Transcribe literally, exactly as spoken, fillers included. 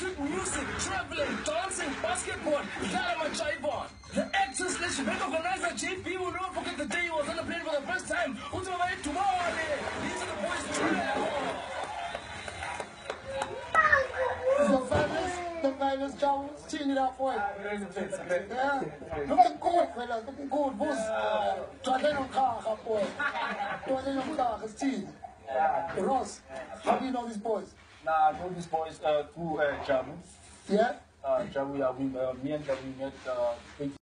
street music, traveling, dancing, basketball, Clara Machaivan. The actors slash event organizer J P will never forget the day he was on the plane for the first time. These are the boys too. The finals, the finals, Jones, chin it up for it. Yeah, looking good, fellas, looking good, boss. Twadden on car, boy. Twadden on car, it's chin. Ross, how do you know these boys? Nah, I know these boys uh, through uh, Jabu. Yeah? Uh, Jabu, yeah, we, uh, me and Jabu met uh,